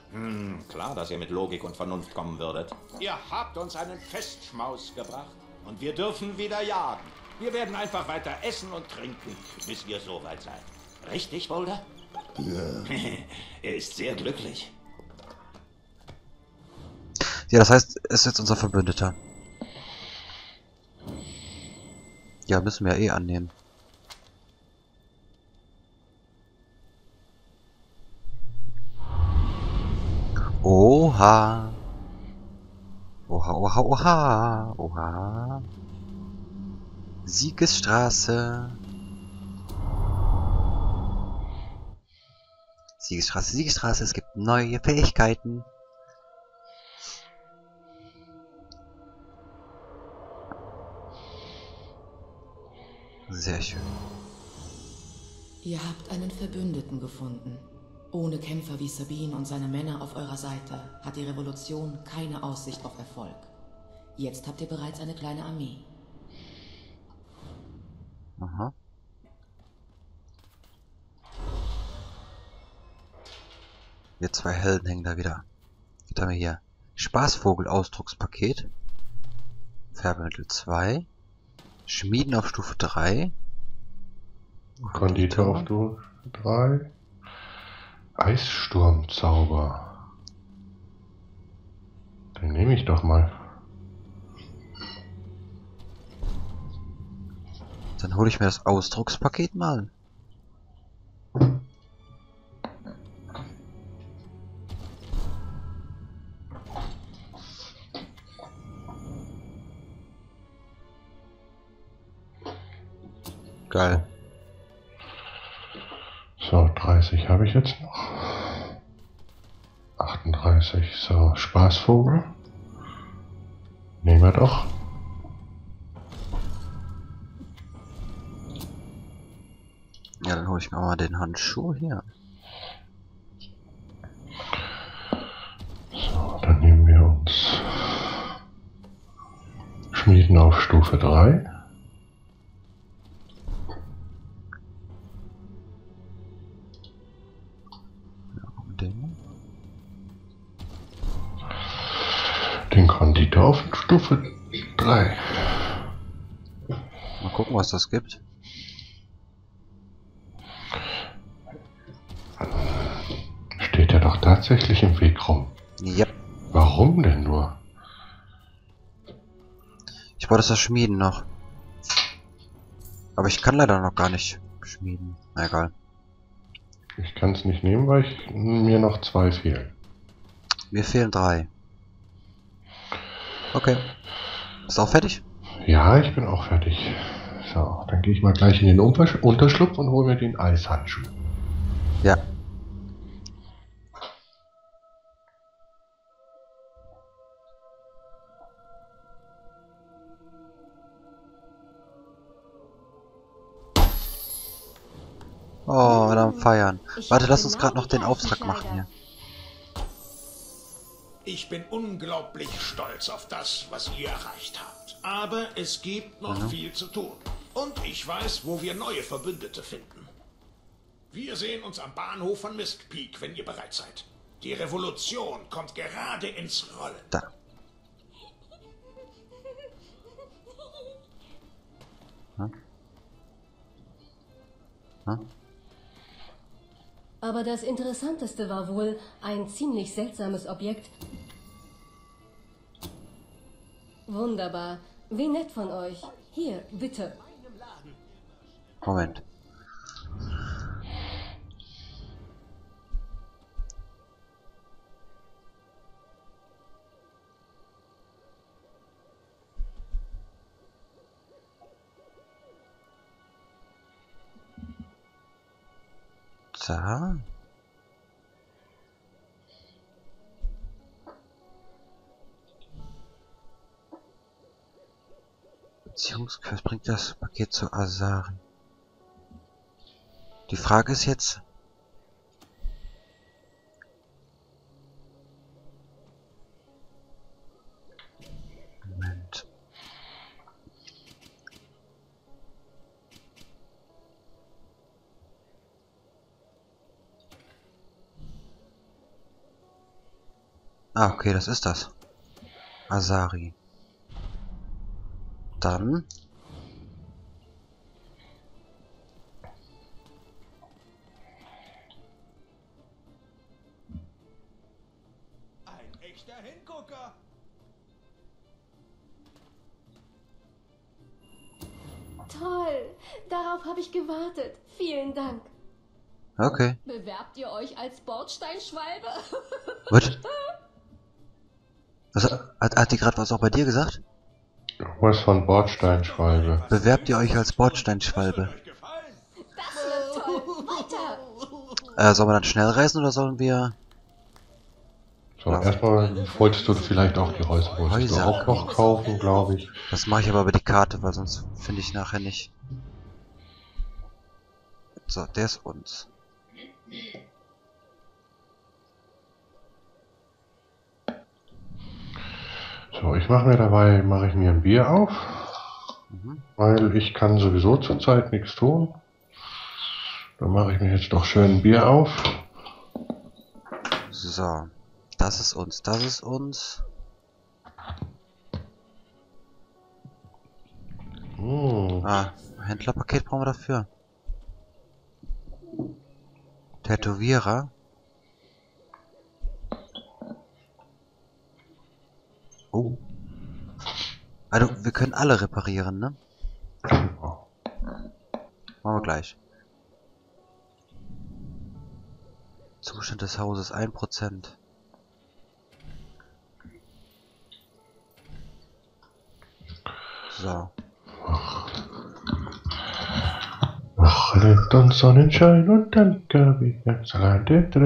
Klar, dass ihr mit Logik und Vernunft kommen würdet. Ihr habt uns einen Festschmaus gebracht und wir dürfen wieder jagen. Wir werden einfach weiter essen und trinken, bis wir soweit seid. Richtig, Boulder? Ja. Er ist sehr glücklich. Ja, das heißt, er ist jetzt unser Verbündeter. Ja, müssen wir ja eh annehmen. Oha. Oha, oha, oha. Oha. Siegesstraße. Siegesstraße, Siegesstraße. Es gibt neue Fähigkeiten. Sehr schön. Ihr habt einen Verbündeten gefunden. Ohne Kämpfer wie Sabine und seine Männer auf eurer Seite hat die Revolution keine Aussicht auf Erfolg. Jetzt habt ihr bereits eine kleine Armee. Aha. Wir zwei Helden hängen da wieder. Was haben wir hier? Spaßvogel-Ausdruckspaket. Färbemittel 2. Schmieden auf Stufe 3. Konditor auf Stufe 3. Eissturmzauber. Den nehme ich doch mal. Dann hole ich mir das Ausdruckspaket mal. Geil. So, 30 habe ich jetzt noch. 38. So, Spaßvogel. Nehmen wir doch. Ja, dann hole ich mir mal den Handschuh hier. So, dann nehmen wir uns Schmieden auf Stufe 3. Den. Den Konditor auf Stufe 3. Mal gucken, was das gibt. Steht er doch tatsächlich im Weg rum. Yep. Warum denn nur? Ich wollte das schmieden noch. Aber ich kann leider noch gar nicht schmieden. Na egal. Ich kann es nicht nehmen, weil mir noch 2 fehlen. Mir fehlen 3. Okay. Ist auch fertig? Ja, ich bin auch fertig. So, dann gehe ich mal gleich in den Unterschlupf und hole mir den Eishandschuh. Ja. Oh, dann feiern. Warte, lass uns gerade noch den Auftrag machen hier. Ich bin unglaublich stolz auf das, was ihr erreicht habt. Aber es gibt noch viel zu tun. Und ich weiß, wo wir neue Verbündete finden. Wir sehen uns am Bahnhof von Mist Peak, wenn ihr bereit seid. Die Revolution kommt gerade ins Rollen. Da. Hm? Hm? Aber das Interessanteste war wohl ein ziemlich seltsames Objekt. Wunderbar. Wie nett von euch. Hier, bitte. Moment. Da. Beziehungsquest bringt das Paket zu Asari. Die Frage ist jetzt... Moment. Ah, okay, das ist das. Asari. Dann... Ein echter Hingucker. Toll. Darauf habe ich gewartet. Vielen Dank. Okay. Bewerbt ihr euch als Bordsteinschwalbe? Was? Was hat die gerade was auch bei dir gesagt? Was von Bordsteinschwalbe. Bewerbt ihr euch als Bordsteinschwalbe? Das wird toll. Weiter. Sollen wir dann schnell reisen oder sollen wir... So, erstmal wolltest du vielleicht auch die Häuser wolltest du Häuser auch noch kaufen, glaube ich. Das mache ich aber über die Karte, weil sonst finde ich nachher nicht. So, der ist uns. So, ich mache mir ein Bier auf, weil ich kann sowieso zurzeit nichts tun. Dann mache ich mir jetzt doch schön ein Bier auf. So, das ist uns, das ist uns. Ah, Händlerpaket brauchen wir dafür. Tätowierer. Oh. Also, wir können alle reparieren, ne? Machen wir gleich. Zustand des Hauses 1%. So. Wochenend und Sonnenschein und dann gab ich ganz allein.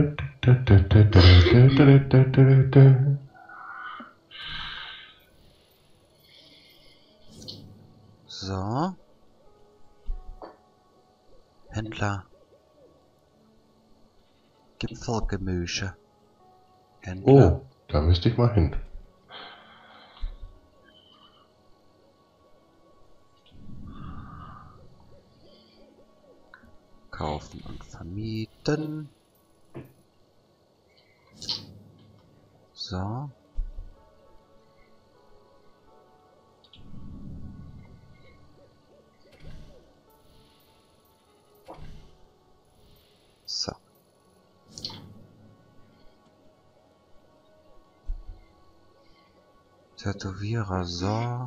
So. Händler. Gipfelgemüse. Händler. Oh, da müsste ich mal hin. Kaufen und vermieten. So. So. Tätowierer, so.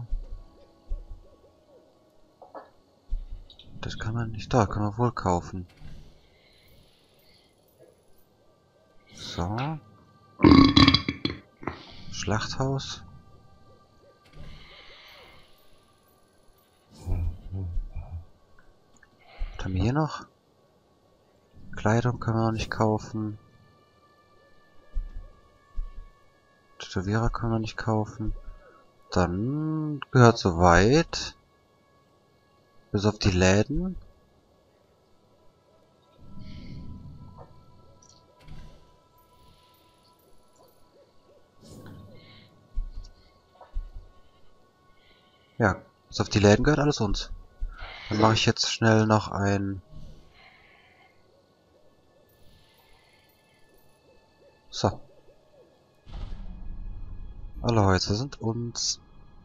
Das kann man nicht, da kann man wohl kaufen. So. Schlachthaus. Was haben wir hier noch? Kleidung können wir noch nicht kaufen. Tätowierer können wir nicht kaufen. Dann gehört soweit. Bis auf die Läden. Ja, bis auf die Läden gehört alles uns. Dann mache ich jetzt schnell noch ein... So. Alle Häuser sind uns.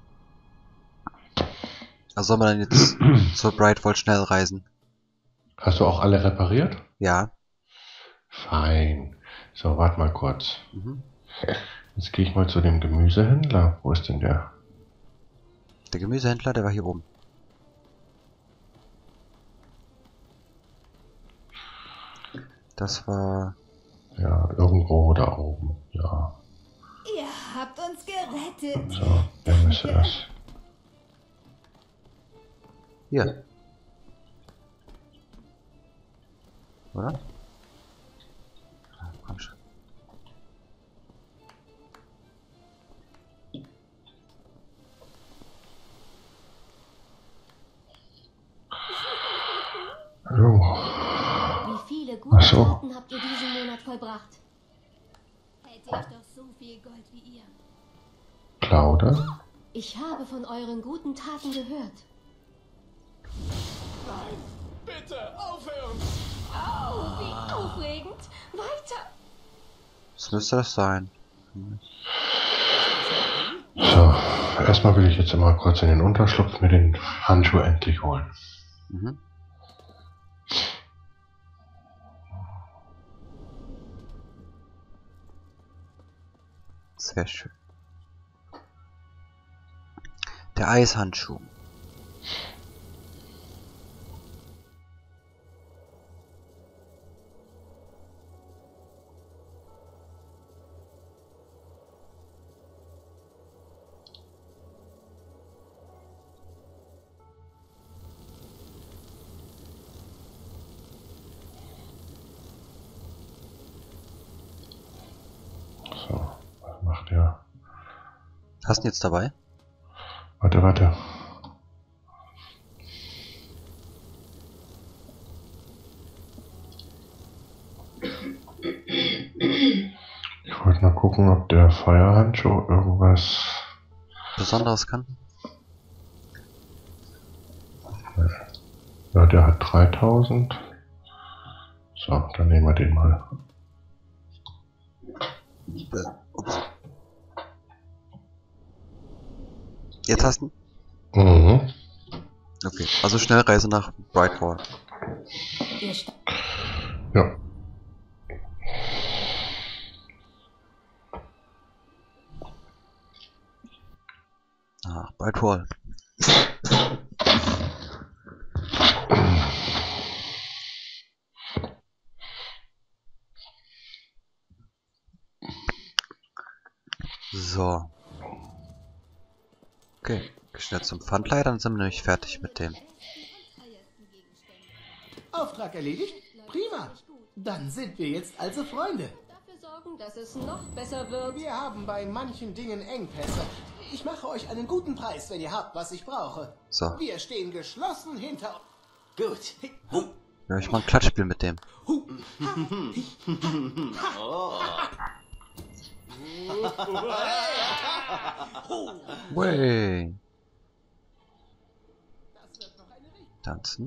Also soll man dann jetzt zur Brightwall schnell reisen? Hast du auch alle repariert? Ja. Fein. So, warte mal kurz. Mhm. Jetzt gehe ich mal zu dem Gemüsehändler. Wo ist denn der? Der Gemüsehändler, der war hier oben. Das war... Ja, irgendwo da oben. Ja. Ihr habt uns gerettet. So, wer müsste das? Hier. Oder? Komm schon. Hallo. Wie viele gute Ach so. Taten habt ihr diesen Monat vollbracht? Hätte ich doch so viel Gold wie ihr. Plaudern? Ich habe von euren guten Taten gehört. Nein, bitte aufhören. Oh, wie aufregend. Weiter. Was müsste das sein? So, erstmal will ich jetzt immer kurz in den Unterschlupf mir den Handschuh endlich holen. Mhm. Sehr schön. Der Eishandschuh. So, was macht der? Hast du ihn jetzt dabei? Warte. Ich wollte mal gucken, ob der Feuerhandschuh irgendwas... Besonderes kann? Ja, der hat 3000. So, dann nehmen wir den mal. Ups. Jetzt hast du ihn? Mhm. Okay, also Schnellreise nach Brightwall. Ihr Sta Ja. Nach Brightwall. So. Okay, schnell zum Pfandleiher, dann sind wir nämlich fertig mit dem. Auftrag erledigt? Prima. Dann sind wir jetzt also Freunde. Dafür sorgen, dass es noch besser wird. Wir haben bei manchen Dingen Engpässe. Ich mache euch einen guten Preis, wenn ihr habt, was ich brauche. So. Wir stehen geschlossen hinter... Gut. Ja, ich mach ein Klatschspiel mit dem. Way. Tanzen.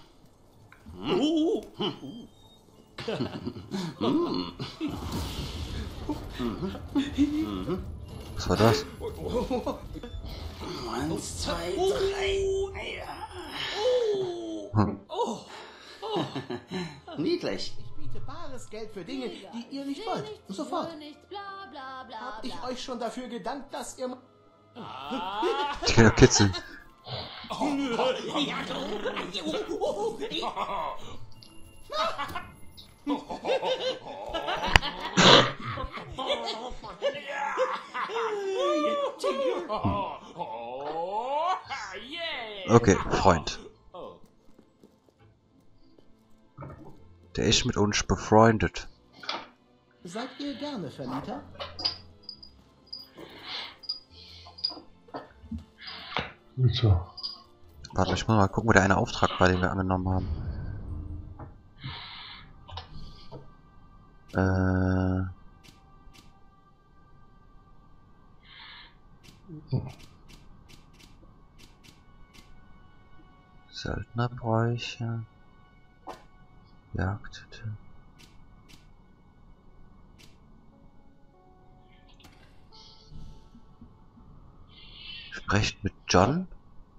Was war das? 1, 2, 3. Niedlich. Ich biete bares Geld für Dinge, die ihr nicht wollt. Sofort. Bla bla bla Hab ich euch schon dafür gedankt, dass ihr... Ich kann ja kitzeln. Okay, Freund. Der ist mit uns befreundet. Seid ihr gerne Vermieter? So. Warte, ich muss mal gucken, wo der eine Auftrag war, den wir angenommen haben. Söldnerbräuche. Jagdhütte. Sprecht mit John.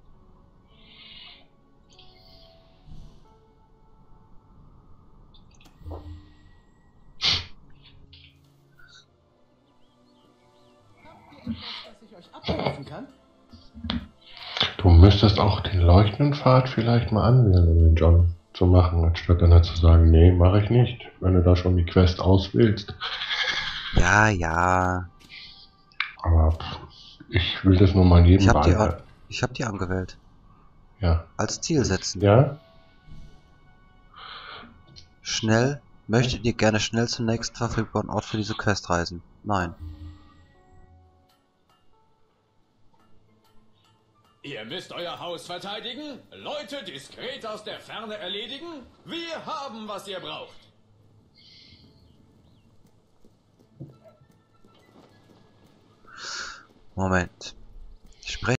Dass ich euch abhelfen kann? Du müsstest auch den leuchtenden Pfad vielleicht mal anwählen, um den John zu machen, anstatt dann halt zu sagen, nee, mache ich nicht, wenn du da schon die Quest auswählst. Ja, ja. Aber ich will das nur mal jedem Ich hab die angewählt. Ja. Als Ziel setzen. Ja? Schnell. Möchtet ihr gerne schnell zum nächsten verfügbaren Ort für diese Quest reisen? Nein. Ihr müsst euer Haus verteidigen, Leute diskret aus der Ferne erledigen. Wir haben, was ihr braucht. Moment. Sprecht